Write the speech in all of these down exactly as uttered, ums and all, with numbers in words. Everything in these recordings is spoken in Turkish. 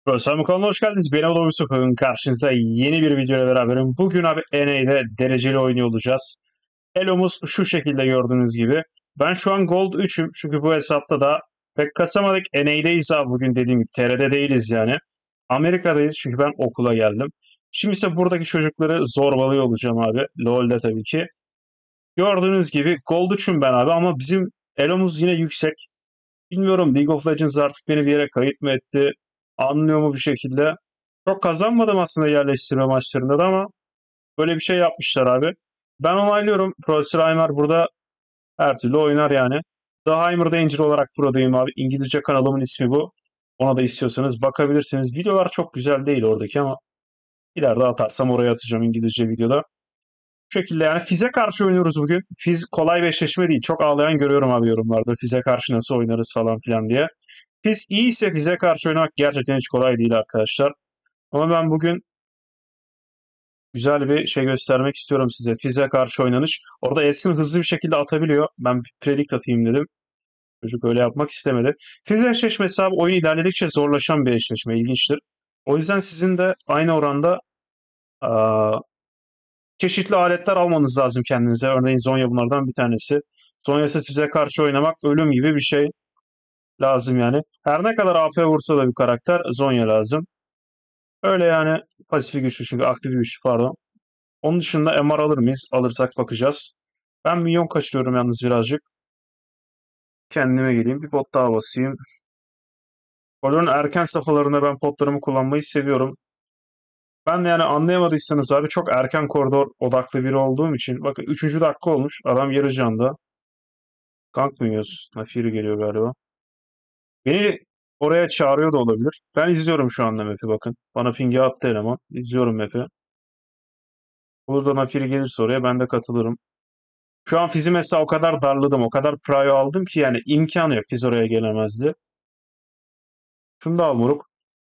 Dostlarım kanalına hoş geldiniz. Benim adım Yusuf. Bugün karşınızda yeni bir video ile beraberim. Bugün abi N A'de dereceli oynuyor olacağız. Elo'muz şu şekilde gördüğünüz gibi. Ben şu an Gold üçüm çünkü bu hesapta da pek kasamadık. N A'deyiz abi bugün dediğim gibi. T R'de değiliz yani. Amerika'dayız çünkü ben okula geldim. Şimdi ise buradaki çocukları zorbalıyor olacağım abi. LoL'de tabii ki. Gördüğünüz gibi Gold üçüm ben abi ama bizim Elo'muz yine yüksek. Bilmiyorum League of Legends artık beni bir yere kayıt mı etti? Anlıyor mu bir şekilde? Çok kazanmadım aslında yerleştirme maçlarında da ama böyle bir şey yapmışlar abi. Ben onaylıyorum. Profesör Heimer burada her türlü oynar yani. The Heimer Danger olarak buradayım abi. İngilizce kanalımın ismi bu. Ona da istiyorsanız bakabilirsiniz. Videolar çok güzel değil oradaki ama ileride atarsam oraya atacağım İngilizce videoda. Bu şekilde yani Fizz'e karşı oynuyoruz bugün. Fizz kolay bir eşleşme değil. Çok ağlayan görüyorum abi yorumlarda. Fizz'e karşı nasıl oynarız falan filan diye. Fizz iyiyse Fizz'e karşı oynamak gerçekten hiç kolay değil arkadaşlar. Ama ben bugün güzel bir şey göstermek istiyorum size. Fizz'e karşı oynanış. Orada Eskin hızlı bir şekilde atabiliyor. Ben bir predict atayım dedim. Çocuk öyle yapmak istemedi. Fizz eşleşmesi abi oyun ilerledikçe zorlaşan bir eşleşme. İlginçtir. O yüzden sizin de aynı oranda aa, çeşitli aletler almanız lazım kendinize. Örneğin Zonya bunlardan bir tanesi. Zonya ise size karşı oynamak ölüm gibi bir şey lazım yani. Her ne kadar A P vursa da bir karakter Zonya lazım. Öyle yani pasif güçlü çünkü aktif güçlü pardon. Onun dışında M R alır mıyız? Alırsak bakacağız. Ben minyon kaçırıyorum yalnız birazcık. Kendime geleyim. Bir pot daha basayım. Koridorun erken safhalarında ben potlarımı kullanmayı seviyorum. Ben de yani anlayamadıysanız abi çok erken koridor odaklı biri olduğum için. Bakın üçüncü dakika olmuş. Adam yarı canda. Gank mı yiyoruz? Nafiri geliyor galiba. Beni oraya çağırıyor da olabilir. Ben izliyorum şu anda map'i bakın. Bana pingi attı eleman. İzliyorum map'i. Burada Nafiri gelirse oraya ben de katılırım. Şu an Fizz'i mesela o kadar darladım, o kadar prio aldım ki yani imkanı yok. Fizz oraya gelemezdi. Şunu da al moruk.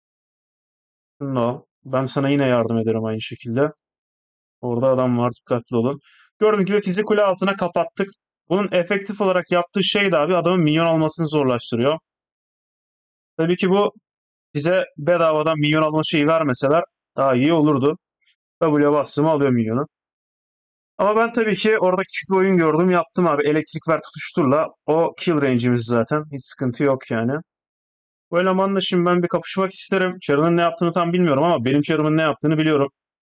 Şunu da al. Ben sana yine yardım ederim aynı şekilde. Orada adam var, dikkatli olun. Gördüğünüz gibi Fizz'i kule altına kapattık. Bunun efektif olarak yaptığı şey de abi adamın minyon almasını zorlaştırıyor. Tabii ki bu bize bedavadan minyon alma şeyi vermeseler daha iyi olurdu. W'ye bastığımı alıyor minyonu. Ama ben tabii ki orada küçük bir oyun gördüm. Yaptım abi. Elektrik ver tutuşturla. O kill range'imiz zaten. Hiç sıkıntı yok yani. Bu elemanla şimdi ben bir kapışmak isterim. Char'ın ne yaptığını tam bilmiyorum ama benim Char'ımın ne yaptığını biliyorum.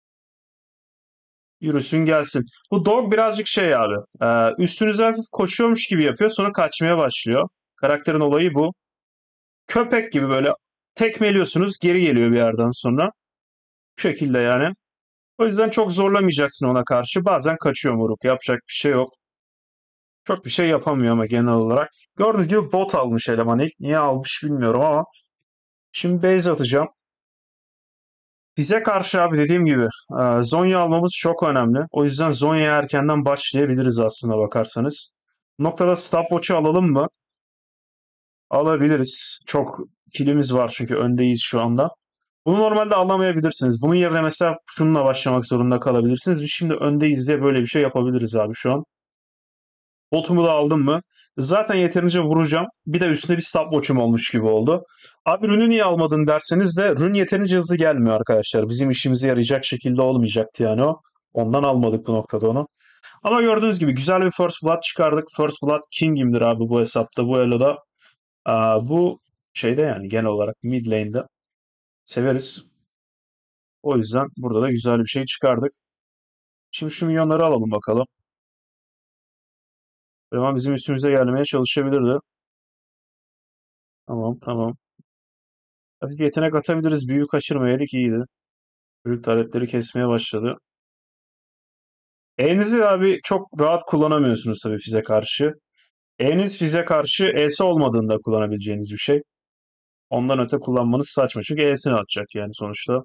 Yürüsün gelsin. Bu dog birazcık şey abi. E, üstünüze hafif koşuyormuş gibi yapıyor. Sonra kaçmaya başlıyor. Karakterin olayı bu. Köpek gibi böyle tekmeliyorsunuz. Geri geliyor bir yerden sonra. Bu şekilde yani. O yüzden çok zorlamayacaksın ona karşı. Bazen kaçıyor moruk. Yapacak bir şey yok. Çok bir şey yapamıyor ama genel olarak. Gördüğünüz gibi bot almış eleman ilk. Niye almış bilmiyorum ama. Şimdi base atacağım. Bize karşı abi dediğim gibi e, Zonya almamız çok önemli. O yüzden Zonya'ya erkenden başlayabiliriz aslında bakarsanız. Bu noktada stopwatch'ı alalım mı? Alabiliriz. Çok kilimiz var çünkü öndeyiz şu anda. Bunu normalde alamayabilirsiniz. Bunun yerine mesela şununla başlamak zorunda kalabilirsiniz. Biz şimdi öndeyiz diye böyle bir şey yapabiliriz abi şu an. Botumu da aldım mı? Zaten yeterince vuracağım. Bir de üstüne bir stopwatch'um olmuş gibi oldu. Abi Rün'ü niye almadın derseniz de Rün yeterince hızlı gelmiyor arkadaşlar. Bizim işimize yarayacak şekilde olmayacaktı yani o. Ondan almadık bu noktada onu. Ama gördüğünüz gibi güzel bir First Blood çıkardık. First Blood King'imdir abi bu hesapta, bu Elo'da. Aa, bu şeyde yani genel olarak mid lane'de severiz. O yüzden burada da güzel bir şey çıkardık. Şimdi şu milyonları alalım bakalım. Ama bizim üstümüze gelmeye çalışabilirdi. Tamam tamam. Hafif yetenek atabiliriz. Büyük kaçırmayaydık iyiydi. Büyük taletleri kesmeye başladı. E'nizi abi çok rahat kullanamıyorsunuz tabii Fizz'e karşı. E'niz Fizz'e karşı E'si olmadığında kullanabileceğiniz bir şey. Ondan öte kullanmanız saçma. Çünkü E'sini atacak yani sonuçta.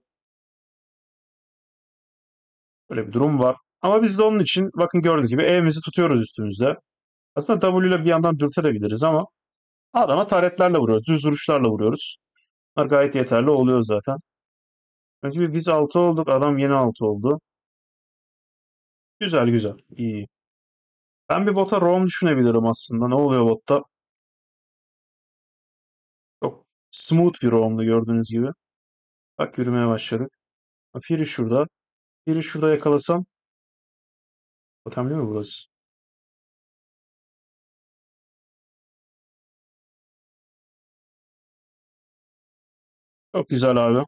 Böyle bir durum var. Ama biz de onun için bakın gördüğünüz gibi E'mizi tutuyoruz üstümüzde. Aslında W ile bir yandan dürtebiliriz ama adama taretlerle vuruyoruz. Düz vuruşlarla vuruyoruz. Bunlar gayet yeterli oluyor zaten. Önce biz altı olduk. Adam yeni altı oldu. Güzel güzel. İyi. Ben bir bota roam düşünebilirim aslında. Ne oluyor botta? Çok smooth bir roam'du gördüğünüz gibi. Bak yürümeye başladık. Firi şurada. Firi şurada yakalasam. Totemli mi burası? Çok güzel abi.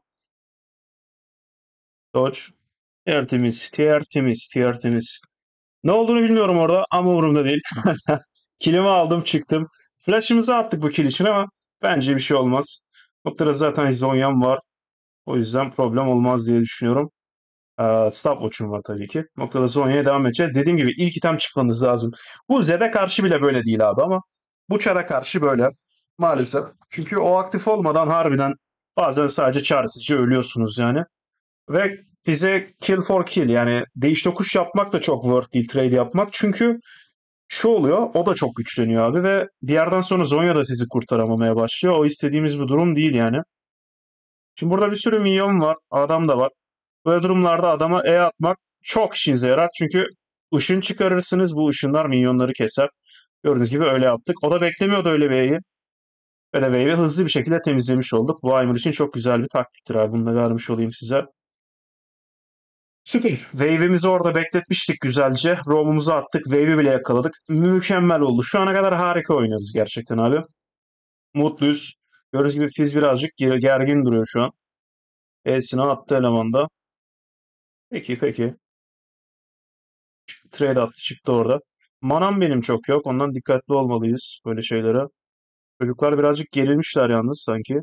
Dodge. Tertemiz, tertemiz, tertemiz. Ne olduğunu bilmiyorum orada ama umurumda değil. Kilimi aldım çıktım. Flash'ımızı attık bu kill için ama bence bir şey olmaz. Noktada zaten Zonya'm var. O yüzden problem olmaz diye düşünüyorum. Ee, Stopwatch'um var tabii ki. Noktada Zonya'ya devam edeceğiz. Dediğim gibi ilk item çıkmanız lazım. Bu Zed'e karşı bile böyle değil abi ama bu çara karşı böyle. Maalesef. Çünkü o aktif olmadan harbiden bazen sadece çaresizce ölüyorsunuz yani. Ve bize kill for kill yani değiş tokuş yapmak da çok worth değil trade yapmak. Çünkü şu oluyor o da çok güçleniyor abi ve bir yerden sonra Zonya da sizi kurtaramamaya başlıyor. O istediğimiz bir durum değil yani. Şimdi burada bir sürü minyon var. Adam da var. Böyle durumlarda adama E atmak çok işinize yarar. Çünkü ışın çıkarırsınız. Bu ışınlar minyonları keser. Gördüğünüz gibi öyle yaptık. O da beklemiyordu öyle bir E'yi. Ve de wave'i hızlı bir şekilde temizlemiş olduk. Bu Aimer için çok güzel bir taktiktir abi. Bunu da vermiş olayım size. Süper. Wave'imizi orada bekletmiştik güzelce. Roam'umuzu attık. Wave'i bile yakaladık. Mükemmel oldu. Şu ana kadar harika oynuyoruz gerçekten abi. Mutluyuz. Gördüğünüz gibi Fizz birazcık gergin duruyor şu an. E'sini attı elemanda. Peki peki. Trade attı çıktı orada. Manam benim çok yok. Ondan dikkatli olmalıyız böyle şeylere. Çocuklar birazcık gerilmişler yalnız sanki.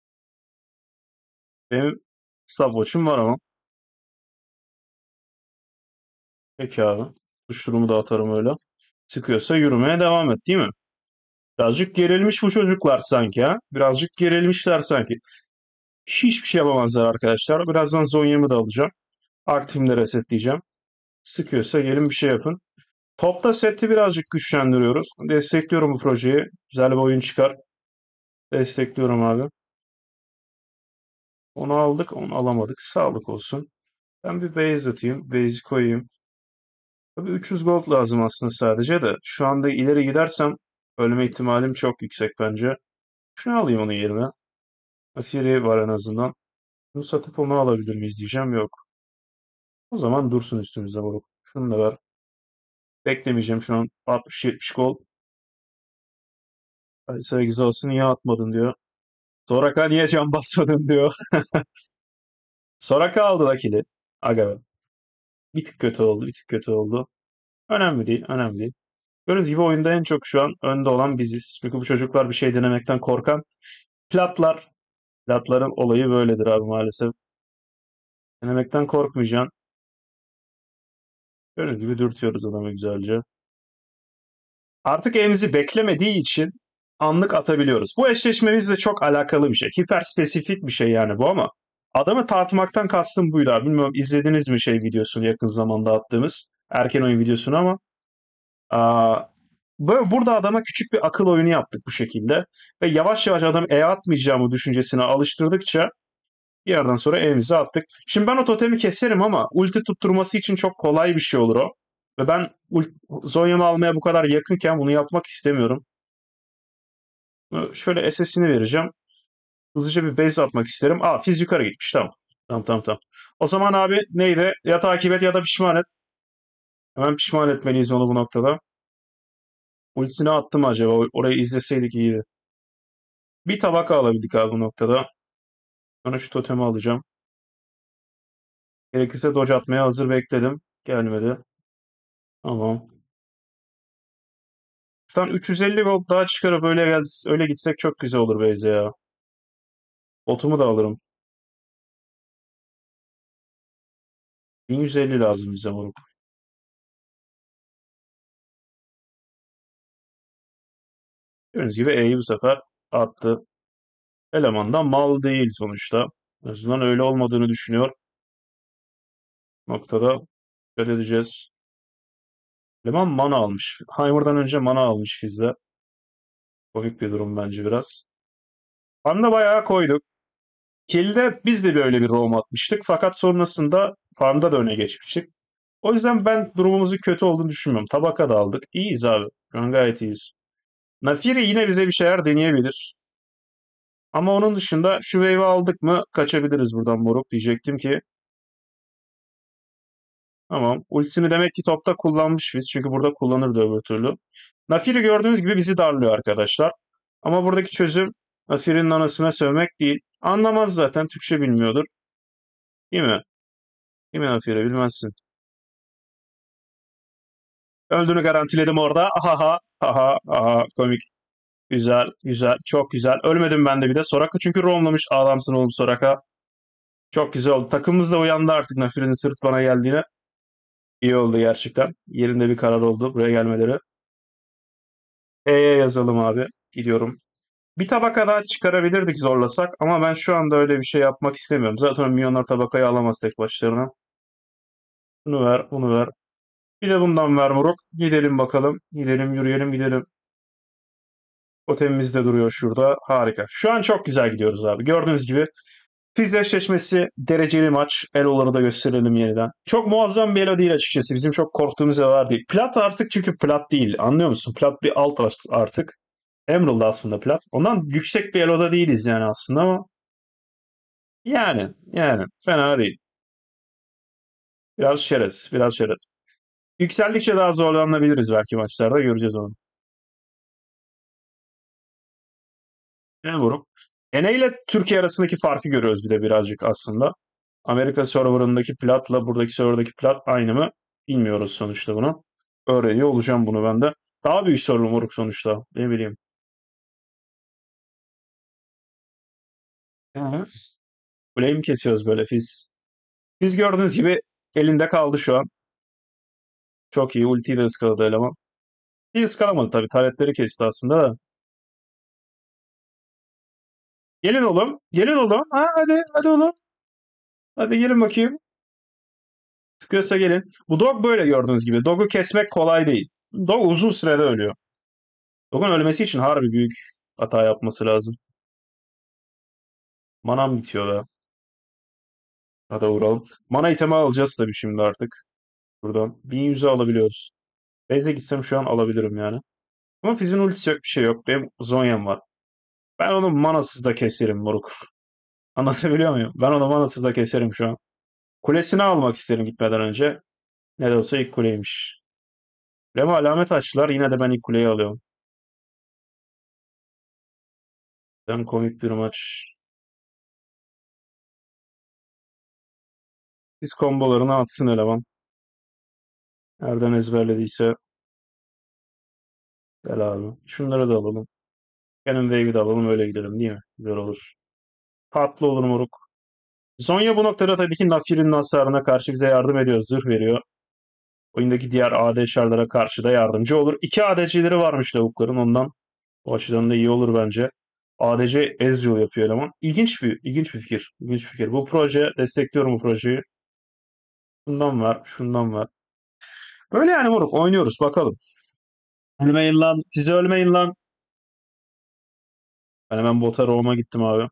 Benim stopwatch'um var ama. Peki abi. Tuşurumu da atarım öyle. Sıkıyorsa yürümeye devam et değil mi? Birazcık gerilmiş bu çocuklar sanki ha. Birazcık gerilmişler sanki. Hiçbir şey yapamazlar arkadaşlar. Birazdan Zonya'mı da alacağım. Aktifimi de resetleyeceğim. Sıkıyorsa gelin bir şey yapın. Topta seti birazcık güçlendiriyoruz. Destekliyorum bu projeyi. Güzel bir oyun çıkar. Destekliyorum abi. Onu aldık, onu alamadık. Sağlık olsun. Ben bir base atayım. Base'i koyayım. Tabii üç yüz gold lazım aslında sadece de. Şu anda ileri gidersem ölme ihtimalim çok yüksek bence. Şunu alayım onun yerine. Fury var en azından. Bunu satıp onu alabilir miyiz diyeceğim. Yok. O zaman dursun üstümüzde moruk. Şunu da ver. Beklemeyeceğim şu an. altmış yetmiş gol. Sevgisi olsun niye atmadın diyor. Soraka niye can basmadın diyor. Soraka aldı vakili. Aga be. Bir tık kötü oldu. Bir tık kötü oldu. Önemli değil. Önemli değil. Gördüğünüz gibi oyunda en çok şu an önde olan biziz. Çünkü bu çocuklar bir şey denemekten korkan. Platlar. Platların olayı böyledir abi maalesef. Denemekten korkmayacaksın. Gördüğünüz gibi dürtüyoruz adamı güzelce. Artık evimizi beklemediği için anlık atabiliyoruz. Bu eşleşmemizle çok alakalı bir şey. Hiper spesifik bir şey yani bu ama adamı tartmaktan kastım buydu abi. Bilmiyorum izlediniz mi şey videosunu yakın zamanda attığımız erken oyun videosunu ama aa, böyle burada adama küçük bir akıl oyunu yaptık bu şekilde ve yavaş yavaş adam E atmayacağımı düşüncesine alıştırdıkça bir yerden sonra evimizi attık. Şimdi ben o totemi keserim ama ulti tutturması için çok kolay bir şey olur o. Ve ben Zonya'mı almaya bu kadar yakınken bunu yapmak istemiyorum. Şöyle S S'ini vereceğim. Hızlıca bir base atmak isterim. Aa Fizz yukarı gitmiş. Tamam. Tamam tamam tamam. O zaman abi neydi? Ya takip et ya da pişman et. Hemen pişman etmeliyiz onu bu noktada. Ultisini attı mı acaba? Orayı izleseydik iyiydi. Bir tabaka alabildik abi bu noktada. Sonra şu totemi alacağım. Gerekirse dodge atmaya hazır bekledim. Gelmedi. Tamam. Şuradan üç yüz elli gold daha çıkarıp öyle, gel öyle gitsek çok güzel olur Beyze ya. Botumu da alırım. bin yüz elli lazım bize moruk. Gördüğünüz gibi E'yi bu sefer attı. Eleman da mal değil sonuçta. En azından öyle olmadığını düşünüyor. Noktada dikkat edeceğiz. Eleman mana almış. Heimer'dan önce mana almış Fizz'de. Komik bir durum bence biraz. Farmda bayağı koyduk. Kill'de biz de böyle bir roam atmıştık. Fakat sonrasında farmda da öne geçmiştik. O yüzden ben durumumuzun kötü olduğunu düşünmüyorum. Tabaka da aldık. İyiyiz abi. Şu an gayet iyiyiz. Nafiri yine bize bir şeyler deneyebilir. Ama onun dışında şu wave'i aldık mı kaçabiliriz buradan moruk diyecektim ki. Tamam. Ultisini demek ki topta kullanmış biz. Çünkü burada kullanırdı öbür türlü. Naafiri gördüğünüz gibi bizi darlıyor arkadaşlar. Ama buradaki çözüm Naafiri'nin anasına sövmek değil. Anlamaz zaten. Türkçe bilmiyordur. Değil mi? Değil mi Naafiri? Bilmezsin. Öldüğünü garantiledim orada. Ahaha. Aha. Aha. Komik. Güzel. Güzel. Çok güzel. Ölmedim ben de bir de. Soraka çünkü roamlamış. Adamsın oğlum Soraka. Çok güzel oldu. Takımımız da uyandı artık Naafiri'nin sırf bana geldiğine. İyi oldu gerçekten. Yerinde bir karar oldu buraya gelmeleri. E'ye yazalım abi. Gidiyorum. Bir tabaka daha çıkarabilirdik zorlasak ama ben şu anda öyle bir şey yapmak istemiyorum. Zaten milyonlar tabakayı alamaz tek başlarına. Bunu ver, bunu ver. Bir de bundan ver moruk. Gidelim bakalım. Gidelim, yürüyelim, gidelim. Totemimiz de duruyor şurada. Harika. Şu an çok güzel gidiyoruz abi. Gördüğünüz gibi Fizz eşleşmesi dereceli maç. Elo'ları da gösterelim yeniden. Çok muazzam bir Elo değil açıkçası. Bizim çok korktuğumuz Elo'lar değil. Plat artık çünkü plat değil. Anlıyor musun? Plat bir alt artık. Emerald aslında plat. Ondan yüksek bir Elo'da değiliz yani aslında ama yani yani fena değil. Biraz şerez, biraz şerez. Yükseldikçe daha zorlanabiliriz belki maçlarda göreceğiz onu. Ne vurup? N A ile Türkiye arasındaki farkı görüyoruz bir de birazcık aslında. Amerika serverındaki platla buradaki serverdaki plat aynı mı? Bilmiyoruz sonuçta bunu. Öğreniyor olacağım bunu ben de. Daha büyük sorun moruk sonuçta. Ne bileyim. Evet. Kuleyi mi kesiyoruz böyle Fizz? Biz gördüğünüz gibi elinde kaldı şu an. Çok iyi. Ultiyi de ıskaladı eleman. İyi ıskalamadı tabii. Taretleri kesti aslında da. Gelin oğlum. Gelin oğlum. Ha, hadi. Hadi oğlum. Hadi gelin bakayım. Sıkıyorsa gelin. Bu dog böyle gördüğünüz gibi. Dog'u kesmek kolay değil. Dog uzun sürede ölüyor. Dog'un ölmesi için harbi büyük hata yapması lazım. Manam bitiyor da. Hadi vuralım. Mana itemi alacağız tabii şimdi artık. Buradan. bin yüze alabiliyoruz. Base'e gitsem şu an alabilirim yani. Ama Fizz'in ultisi yok bir şey yok. Benim Zonya'm var. Ben onu manasız da keserim moruk. Anlatabiliyor muyum? Ben onu manasız da keserim şu an. Kulesini almak isterim gitmeden önce. Ne de olsa ilk kuleymiş. Ama alamet açtılar. Yine de ben ilk kuleyi alıyorum. Ben komik bir maç. Biz kombolarını atsın eleman. Nereden ezberlediyse. Gel abi. Şunları da alalım. Cannon Wave'i de alalım öyle gidelim değil mi? Güzel olur. Tatlı olur moruk. Zonya bu noktada tabii ki Naafiri'nin hasarına karşı bize yardım ediyor. Zırh veriyor. Oyundaki diğer A D Çarlara karşı da yardımcı olur. İki A D C'leri varmış lavukların ondan. O açıdan da iyi olur bence. A D C Ezreal yapıyor eleman. İlginç bir, ilginç bir fikir. İlginç bir fikir. Bu proje, destekliyorum bu projeyi. Şundan var, şundan var. Böyle yani moruk oynuyoruz bakalım. Ölmeyin lan. Size ölmeyin lan. Ben hemen bota Roam'a gittim abi.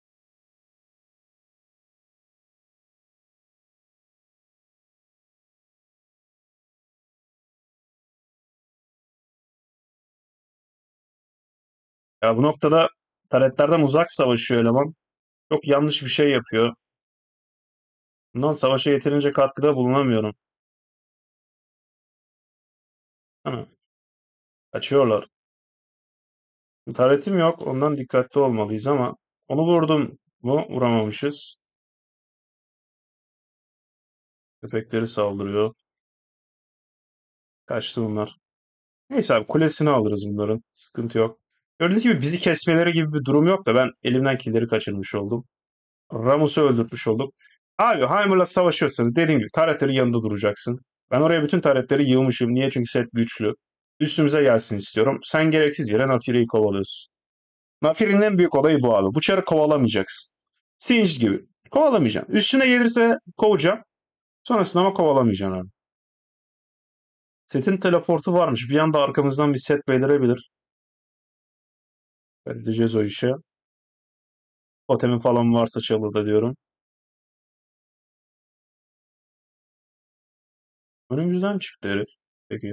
Ya bu noktada taretlerden uzak savaşıyor eleman. Çok yanlış bir şey yapıyor. Bundan savaşa yeterince katkıda bulunamıyorum. Ha, kaçıyorlar. Taretim yok. Ondan dikkatli olmalıyız ama onu vurdum mu vuramamışız. Köpekleri saldırıyor. Kaçtı bunlar. Neyse abi kulesini alırız bunların. Sıkıntı yok. Gördüğünüz gibi bizi kesmeleri gibi bir durum yok da ben elimden killeri kaçırmış oldum. Ramus'u öldürtmüş oldum. Abi Heimer'la savaşıyorsanız dediğim gibi taretlerin yanında duracaksın. Ben oraya bütün taretleri yığmışım. Niye? Çünkü set güçlü. Üstümüze gelsin istiyorum. Sen gereksiz yere Naafiri'yi kovalıyorsun. Naafiri'nin en büyük olayı bu abi. Bu çarı kovalamayacaksın. Singe gibi. Kovalamayacaksın. Üstüne gelirse kovacağım. Sonrasında ama kovalamayacaksın abi. Setin teleportu varmış. Bir anda arkamızdan bir set belirebilir. Halledeceğiz o işi. Totemin falan varsa çalır da diyorum. Önümüzden çıktı herif. Peki.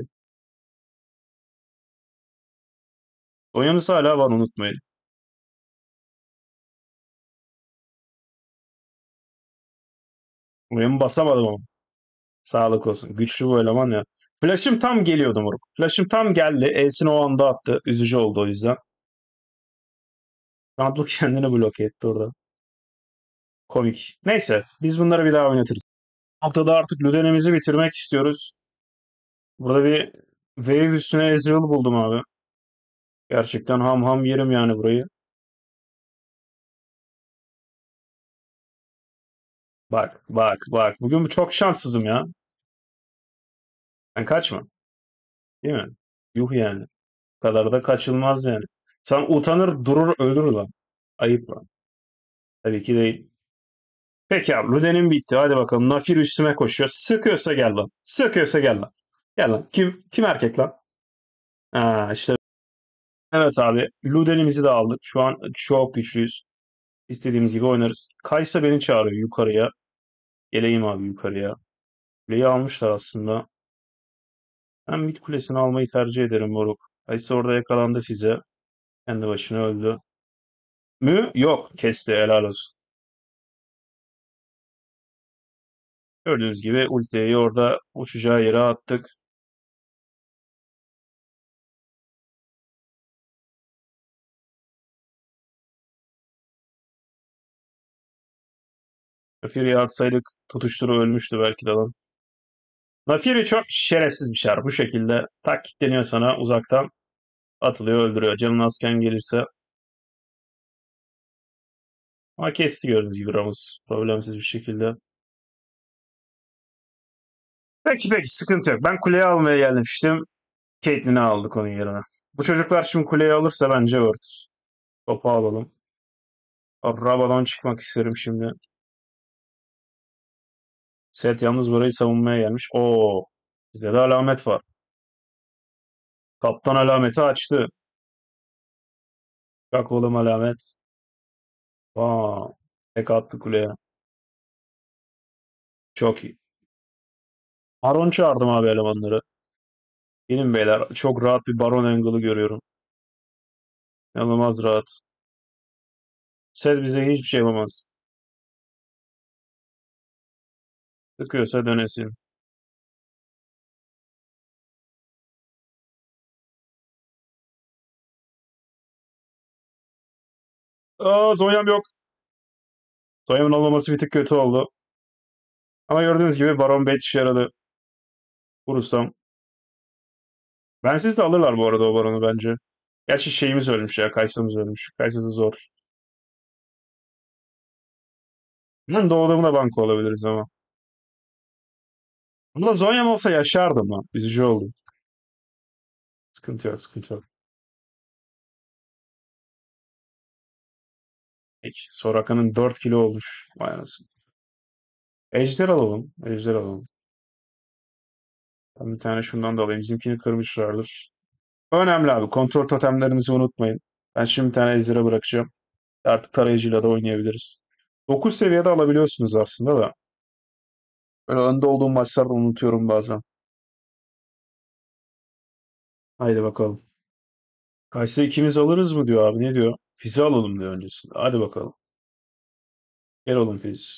Oyamız hala var unutmayın. Buraya mı basamadım ama. Sağlık olsun. Güçlü bu eleman ya. Flash'ım tam geliyordu moruk. Flash'ım tam geldi. E'sini o anda attı. Üzücü oldu o yüzden. Trundle kendini bloke etti orada. Komik. Neyse. Biz bunları bir daha oynatırız. Bu noktada artık Luden'imizi bitirmek istiyoruz. Burada bir Wave üstüne Ezreal buldum abi. Gerçekten ham ham yerim yani burayı. Bak bak bak. Bugün çok şanssızım ya. Ben kaçma. Değil mi? Yuh yani. Bu kadar da kaçılmaz yani. Sen utanır durur ölür lan. Ayıp lan. Tabii ki değil. Peki abi Luden'in bitti. Hadi bakalım. Nafir üstüme koşuyor. Sıkıyorsa gel lan. Sıkıyorsa gel lan. Gel lan. Kim, kim erkek lan? Ha işte. Evet abi. Luden'imizi de aldık. Şu an çok güçlüyüz. İstediğimiz gibi oynarız. Kaysa beni çağırıyor yukarıya. Geleyim abi yukarıya. Kuleyi almışlar aslında. Ben mid kulesini almayı tercih ederim moruk. Kaysa orada yakalandı Fize. Kendi başına öldü. Mü? Yok. Kesti. Helal olsun. Gördüğünüz gibi ultiyi orada uçacağı yere attık. Fury'yi atsaydık tutuşturu ölmüştü belki de lan. Nafiri çok şerefsiz bir şer. Bu şekilde takitleniyor sana uzaktan. Atılıyor öldürüyor. Canın azken gelirse. Ama kesti gördüğünüz gibi Ramus. Problemsiz bir şekilde. Peki peki sıkıntı yok. Ben kuleyi almaya gelmiştim. Caitlyn'i aldık onun yerine. Bu çocuklar şimdi kuleyi alırsa bence Word. Topu alalım. Rabadan çıkmak isterim şimdi. Set yalnız burayı savunmaya gelmiş. Oo, bizde de alamet var. Kaptan alameti açtı. Bak oğlum alamet. Aa, tek attı kuleye. Çok iyi. Baron çağırdım abi elemanları. Benim beyler çok rahat bir Baron angle'ı görüyorum. İnanılmaz rahat. Set bize hiçbir şey yapamaz. Sıkıyorsa dönesin. Aa, Zonya'm yok. Zonya'mın olmaması bir tık kötü oldu. Ama gördüğünüz gibi Baron Bait işe yaradı. Vurursam. Bensiz de alırlar bu arada o Baron'u bence. Gerçi şeyimiz ölmüş ya. Kaysa'mız ölmüş. Kaysa'sı zor. Lan doğduğumda banko olabiliriz ama. Bunda Zonya'm olsa yaşardım lan. Üzücü oldu. Sıkıntı yok, sıkıntı yok. Peki. Soraka'nın dört kilo olmuş. Vay anasını. Ejder alalım. Ejder alalım. Ben bir tane şundan da alayım. Bizimkini kırmışlardır. Önemli abi. Kontrol totemlerinizi unutmayın. Ben şimdi bir tane Ejder'e bırakacağım. Artık tarayıcıyla da oynayabiliriz. dokuz seviyede alabiliyorsunuz aslında da. Böyle önde olduğum maçlarda unutuyorum bazen. Haydi bakalım. Kayse ikimiz alırız mı diyor abi. Ne diyor? Fizi alalım diyor öncesinde. Hadi bakalım. Gel oğlum Fiz.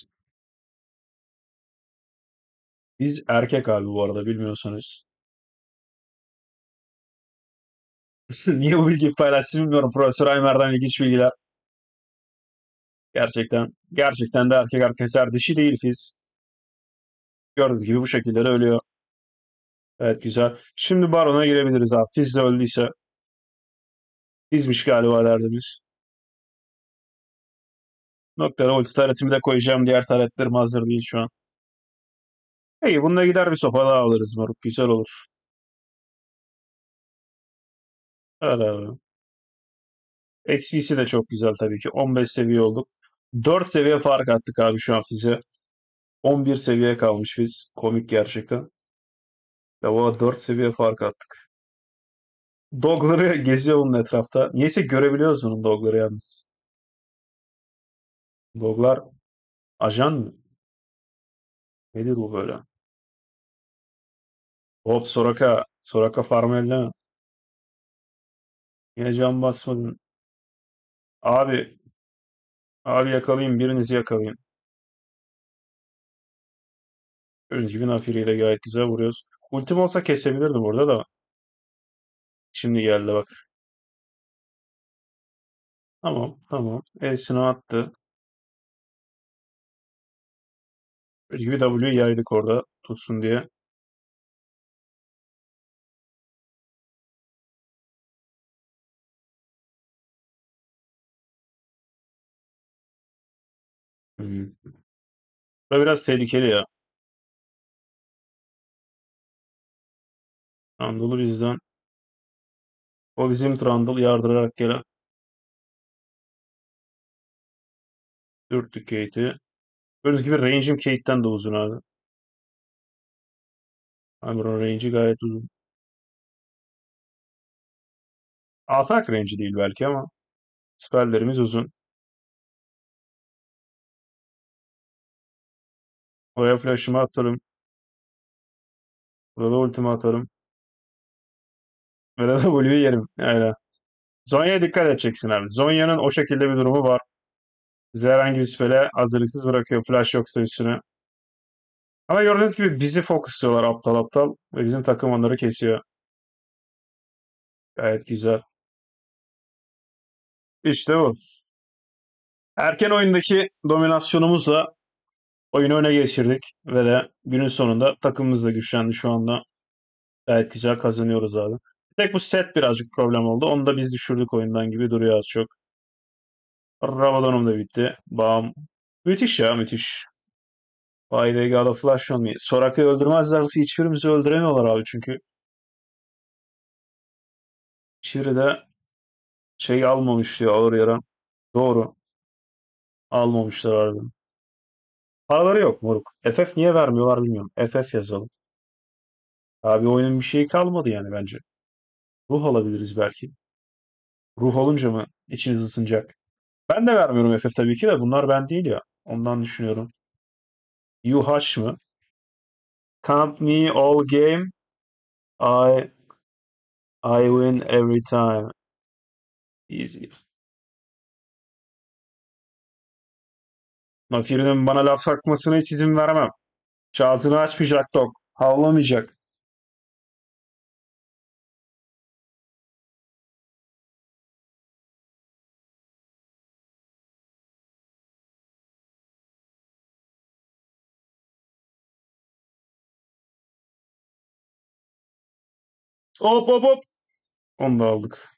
Biz erkek abi bu arada bilmiyorsanız. Niye bu bilgiyi paylaştım bilmiyorum. Profesör Aymer'den ilginç bilgiler. Gerçekten. Gerçekten de erkek arkadaşlar dişi değil Fiz. Gördüğünüz gibi bu şekilde de ölüyor. Evet güzel. Şimdi Baron'a girebiliriz abi. Fiz de öldüyse. Fizmiş galiba derdimiz. Noktada ulti taretimi de koyacağım. Diğer taretlerim hazır değil şu an. İyi bununla gider bir sopa daha alırız moruk. Güzel olur. Evet abi. X P'si de çok güzel tabii ki. on beş seviye olduk. dört seviye fark attık abi şu an Fiz'e. on bir seviye kalmış Fiz. Komik gerçekten. Ya o dört seviye fark attık. Dogları geziyor bunun etrafta. Niyeyse görebiliyoruz bunun dogları yalnız. Doglar ajan mı? Nedir bu böyle? Hop Soraka. Soraka farm elleme. Yine can basmadın. Abi. Abi yakalayayım. Birinizi yakalayın. Gördüğünüz gibi Naafiri ile gayet güzel vuruyoruz. Ultim olsa kesebilirdim orada da. Şimdi geldi bak. Tamam tamam. E'sini attı. Gördüğünüz gibi W'yu yaydık orada tutsun diye. Hmm. Bu biraz tehlikeli ya. Trundle'ı bizden. O bizim Trundle yardırarak gelen. Dürttük Kate'i. Gördüğünüz gibi range'im Kate'den de uzun abi. Amuran range'i gayet uzun. Atak range'i değil belki ama spelllerimiz uzun. Oraya flash'ımı atarım. Burada ultimi atarım. Ve de W'yu yerim. Öyle. Zonya'ya dikkat edeceksin abi. Zonya'nın o şekilde bir durumu var. Bizi herhangi bir spell'e hazırlıksız bırakıyor. Flash yoksa üstüne. Ama gördüğünüz gibi bizi fokusluyorlar aptal aptal. Ve bizim takım onları kesiyor. Gayet güzel. İşte bu. Erken oyundaki dominasyonumuzla oyunu öne geçirdik. Ve de günün sonunda takımımız da güçlendi şu anda. Gayet güzel kazanıyoruz abi. Tek bu set birazcık problem oldu. Onu da biz düşürdük oyundan gibi duruyor az çok. Rabadon'um da bitti. Bam. Müthiş ya müthiş. Why they got a flash on me. Soraka'yı öldürmezlerse hiçbirimizi öldüremiyorlar abi çünkü. Hiçbiri de şey almamış ya ağır yara. Doğru. Almamışlar harbiden. Paraları yok moruk. F F niye vermiyorlar bilmiyorum. F F yazalım. Abi oyunun bir şeyi kalmadı yani bence. Ruh alabiliriz belki. Ruh olunca mı içiniz ısınacak? Ben de vermiyorum F F tabii ki de. Bunlar ben değil ya. Ondan düşünüyorum. Yuhaş mı? Count me all game. I I win every time. Easy. Nafir'in bana laf sakmasına hiç izin vermem. Ağzını açmayacak Dog. Havlamayacak. Hop hop hop. Onu da aldık.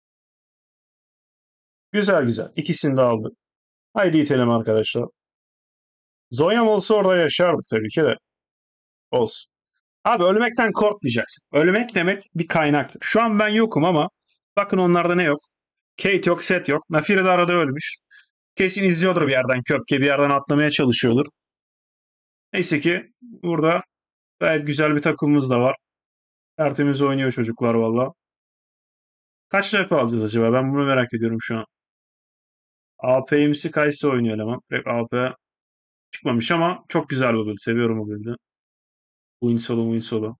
Güzel güzel. İkisini de aldık. Haydi itelim arkadaşlar. Zonya'm olsa orada yaşardık tabii ki de. Olsun. Abi ölmekten korkmayacaksın. Ölmek demek bir kaynaktır. Şu an ben yokum ama bakın onlarda ne yok. Kate yok, Set yok. Nafire de arada ölmüş. Kesin izliyordur bir yerden. Köpke bir yerden atlamaya çalışıyordur. Neyse ki burada gayet güzel bir takımımız da var. Tertemiz oynuyor çocuklar valla. Kaç rap alacağız acaba? Ben bunu merak ediyorum şu an. A P'imsi Kayse oynuyor eleman. Pek A P çıkmamış ama çok güzel bir build. Seviyorum o build'i. Win solo, win solo.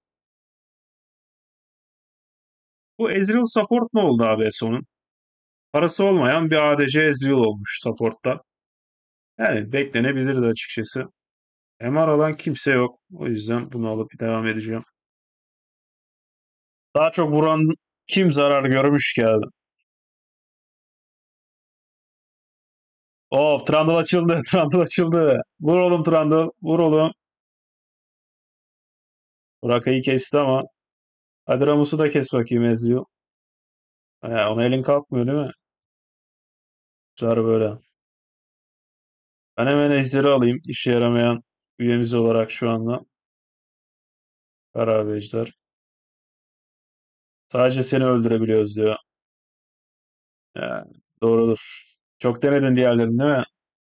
Bu Ezreal support ne oldu abi Eso'nun? Parası olmayan bir A D C Ezreal olmuş support'ta. Yani beklenebilirdi açıkçası. M R alan kimse yok. O yüzden bunu alıp devam edeceğim. Daha çok vuran kim zarar görmüş ki abi? Of Trundle açıldı. Trundle açıldı. Vur oğlum Trundle. Vur oğlum. Burak'ı kesti ama. Hadi Ramus'u da kes bakayım Ezreal. Ya, ona elin kalkmıyor değil mi? Güzel böyle. Ben hemen Ejder'i alayım. İşe yaramayan üyemiz olarak şu anda. Karar Ejder. Sadece seni öldürebiliyoruz diyor. Yani, doğrudur. Çok denedin diğerlerini değil mi?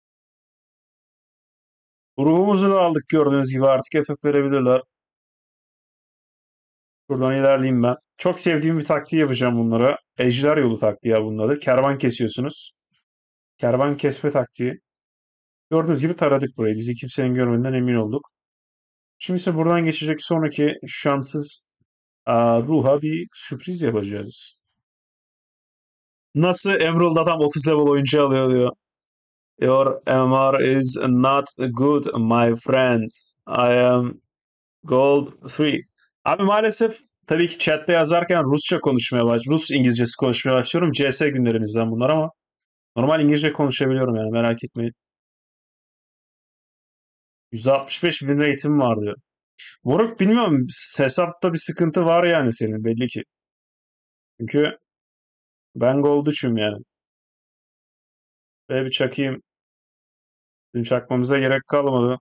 Grubumuzu da aldık gördüğünüz gibi artık F F verebilirler. Buradan ilerleyeyim ben. Çok sevdiğim bir taktiği yapacağım bunlara. Ejder yolu taktiği ya bunun adı. Kervan kesiyorsunuz. Kervan kesme taktiği. Gördüğünüz gibi taradık burayı. Bizi kimsenin görmediğinden emin olduk. Şimdi ise buradan geçecek sonraki şanssız aa, ruha bir sürpriz yapacağız. Nasıl Emerald adam otuz level oyuncu alıyor diyor. Your M R is not good my friend. I am Gold üç. Abi maalesef tabii ki chatte yazarken Rusça konuşmaya baş, Rus İngilizcesi konuşmaya başlıyorum. C S günlerimizden bunlar ama normal İngilizce konuşabiliyorum yani merak etmeyin. yüzde altmış beş win rate'im var diyor. Moruk bilmiyorum hesapta bir sıkıntı var yani senin belli ki. Çünkü ben gold üçüm yani. Ve bir çakayım. Dün çakmamıza gerek kalmadı.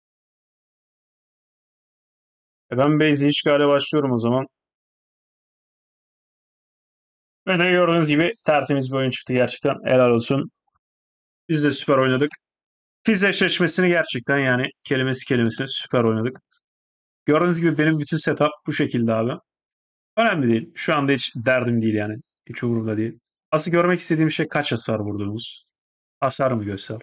E ben base işgale başlıyorum o zaman. Ve ne gördüğünüz gibi tertemiz bir oyun çıktı gerçekten. Helal olsun. Biz de süper oynadık. Fiz eşleşmesini gerçekten yani kelimesi kelimesine süper oynadık. Gördüğünüz gibi benim bütün setup bu şekilde abi. Önemli değil. Şu anda hiç derdim değil yani. Hiç umurumda değil. Asıl görmek istediğim şey kaç hasar vurduğumuz. Hasar mı göster?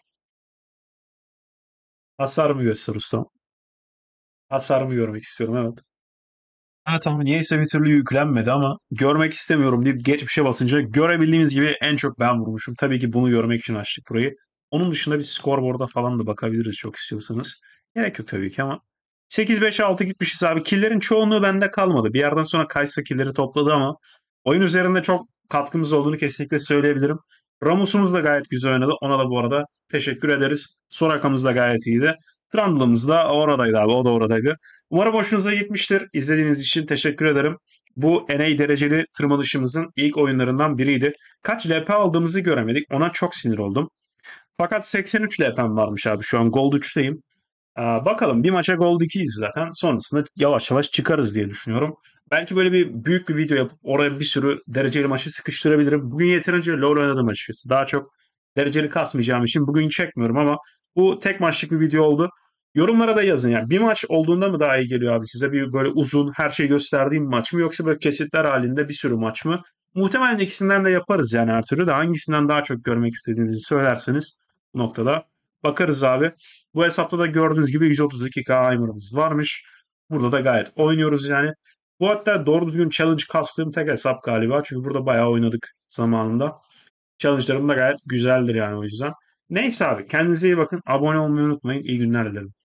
Hasar mı göster ustam? Hasar mı görmek istiyorum evet. Evet ama niyeyse bir türlü yüklenmedi ama görmek istemiyorum deyip geçmişe basınca görebildiğimiz gibi en çok ben vurmuşum. Tabii ki bunu görmek için açtık burayı. Onun dışında bir scoreboard'a falan da bakabiliriz çok istiyorsanız. Gerek yok tabii ki ama sekiz beş altı gitmişiz abi. Killerin çoğunluğu bende kalmadı. Bir yerden sonra Kaysa killeri topladı ama oyun üzerinde çok katkımız olduğunu kesinlikle söyleyebilirim. Ramos'umuz da gayet güzel oynadı. Ona da bu arada teşekkür ederiz. Soraka'mız da gayet iyiydi. Trundle'ımız da oradaydı abi. O da oradaydı. Umarım hoşunuza gitmiştir. İzlediğiniz için teşekkür ederim. Bu N A dereceli tırmanışımızın ilk oyunlarından biriydi. Kaç L P aldığımızı göremedik. Ona çok sinir oldum. Fakat seksen üç L P'm varmış abi. Şu an Gold üçteyim. Ee, bakalım bir maça Gold ikiyiz zaten. Sonrasında yavaş yavaş çıkarız diye düşünüyorum. Belki böyle bir büyük bir video yapıp oraya bir sürü dereceli maçı sıkıştırabilirim. Bugün yeterince LoL oynadım açıkçası. Daha çok dereceli kasmayacağım için bugün çekmiyorum ama bu tek maçlık bir video oldu. Yorumlara da yazın yani. Bir maç olduğunda mı daha iyi geliyor abi size? Bir böyle uzun her şeyi gösterdiğim bir maç mı yoksa böyle kesitler halinde bir sürü maç mı? Muhtemelen ikisinden de yaparız yani her türlü de hangisinden daha çok görmek istediğinizi söylerseniz bu noktada bakarız abi. Bu hesapta da gördüğünüz gibi yüz otuz iki K Aimer'ımız varmış. Burada da gayet oynuyoruz yani. Bu hatta doğru düzgün challenge kastığım tek hesap galiba. Çünkü burada bayağı oynadık zamanında. Challenge'larım da gayet güzeldir yani o yüzden. Neyse abi kendinize iyi bakın. Abone olmayı unutmayın. İyi günler dilerim.